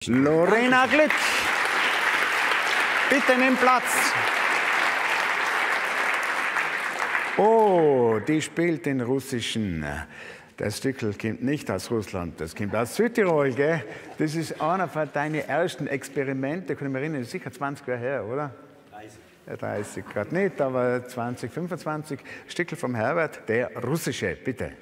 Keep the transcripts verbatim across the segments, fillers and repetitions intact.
Lorena Glick, bitte nimm Platz. Oh, die spielt den russischen. Das Stückel kommt nicht aus Russland, das kommt aus Südtirol, gell? Das ist einer von deinen ersten Experimente, kann ich mich erinnern, das ist sicher zwanzig Jahre her, oder? dreißig. Ja, dreißig gerade nicht, aber zwanzig, fünfundzwanzig. Stückel vom Herbert, der russische, bitte.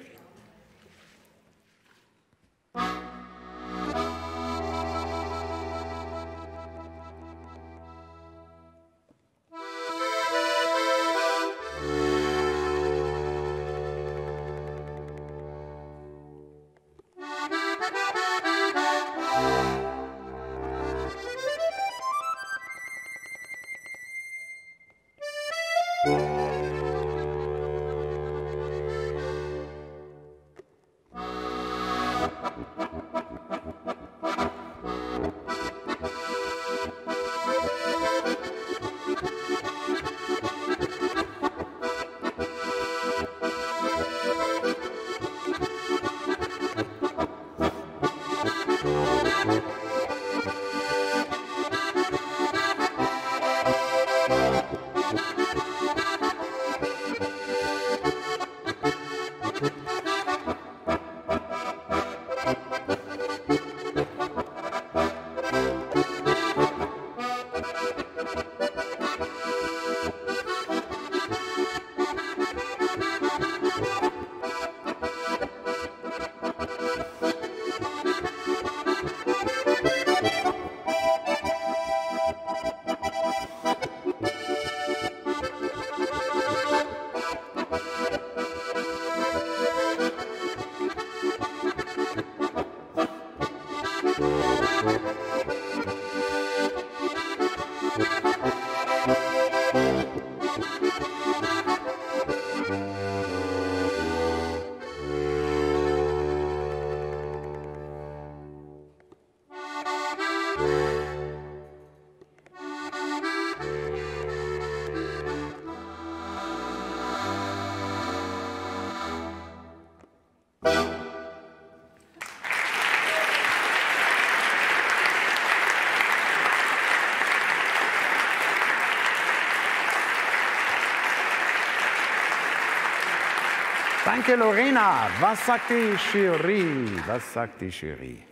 Danke, Lorena. Was sagt die Jury? Was sagt die Jury?